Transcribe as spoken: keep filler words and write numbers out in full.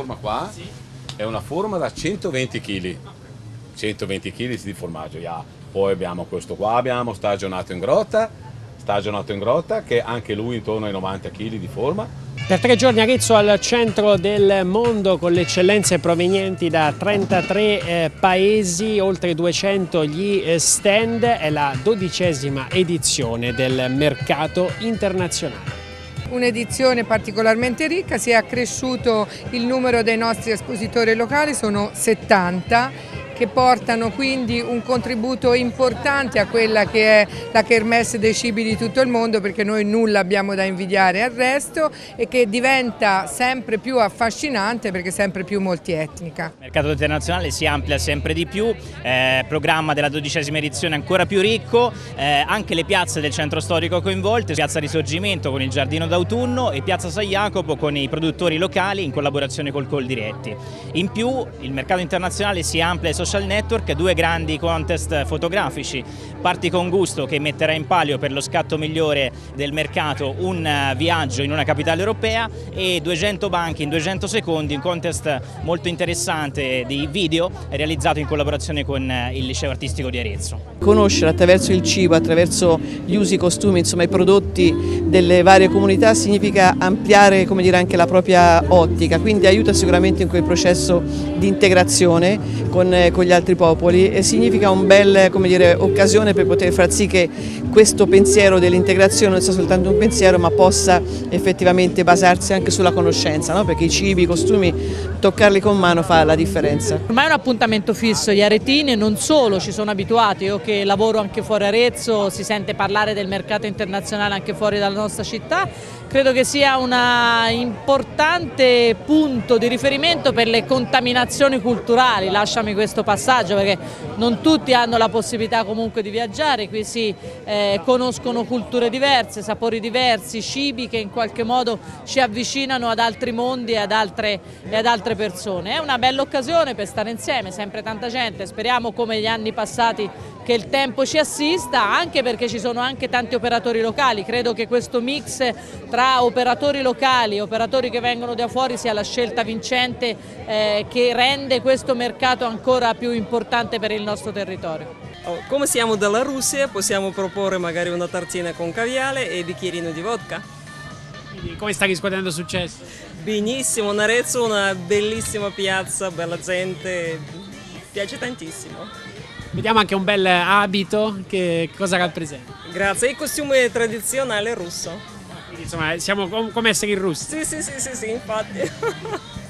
forma qua è una forma da centoventi chili, centoventi chili di formaggio, yeah. Poi abbiamo questo qua, abbiamo stagionato in grotta, stagionato in grotta che anche lui intorno ai novanta chili di forma. Per tre giorni Arezzo al centro del mondo con le eccellenze provenienti da trentatré eh, paesi, oltre duecento gli eh, stand, è la dodicesima edizione del mercato internazionale. Un'edizione particolarmente ricca, si è accresciuto il numero dei nostri espositori locali, sono settanta, che portano quindi un contributo importante a quella che è la kermesse dei cibi di tutto il mondo, perché noi nulla abbiamo da invidiare al resto e che diventa sempre più affascinante perché sempre più multietnica. Il mercato internazionale si amplia sempre di più, eh, programma della dodicesima edizione ancora più ricco, eh, anche le piazze del centro storico coinvolte, Piazza Risorgimento con il Giardino d'autunno e Piazza San Jacopo con i produttori locali in collaborazione col Coldiretti. In più il mercato internazionale si amplia ai social network, due grandi contest fotografici, Parti con Gusto che metterà in palio per lo scatto migliore del mercato un viaggio in una capitale europea e duecento banchi in duecento secondi, un contest molto interessante di video realizzato in collaborazione con il Liceo Artistico di Arezzo. Conoscere attraverso il cibo, attraverso gli usi, i costumi, insomma i prodotti delle varie comunità significa ampliare, come dire, anche la propria ottica, quindi aiuta sicuramente in quel processo di integrazione con, con gli altri popoli e significa un bel, come dire, occasione per poter far sì che questo pensiero dell'integrazione non sia soltanto un pensiero ma possa effettivamente basarsi anche sulla conoscenza, no? Perché i cibi, i costumi, toccarli con mano fa la differenza. Ormai è un appuntamento fisso, gli aretini e non solo ci sono abituati, io che lavoro anche fuori Arezzo si sente parlare del mercato internazionale anche fuori dalla nostra città, credo che sia un importante punto di riferimento per le contaminazioni culturali, lasciami questo passaggio perché non tutti hanno la possibilità comunque di viaggiare, qui si eh, conoscono culture diverse, sapori diversi, cibi che in qualche modo ci avvicinano ad altri mondi e ad altre, e ad altre persone. È una bella occasione per stare insieme, sempre tanta gente, speriamo come gli anni passati che il tempo ci assista, anche perché ci sono anche tanti operatori locali, credo che questo mix tra operatori locali e operatori che vengono da fuori sia la scelta vincente eh, che rende questo mercato ancora più importante per il nostro territorio. Come siamo dalla Russia possiamo proporre magari una tartina con caviale e bicchierino di vodka. Quindi come sta riscuotendo successo? Benissimo, in Arezzo una bellissima piazza, bella gente, piace tantissimo. Vediamo anche un bel abito, che cosa rappresenta? Grazie, il costume tradizionale russo. Quindi insomma siamo come essere in Russia. Sì, sì, sì, sì, sì, infatti.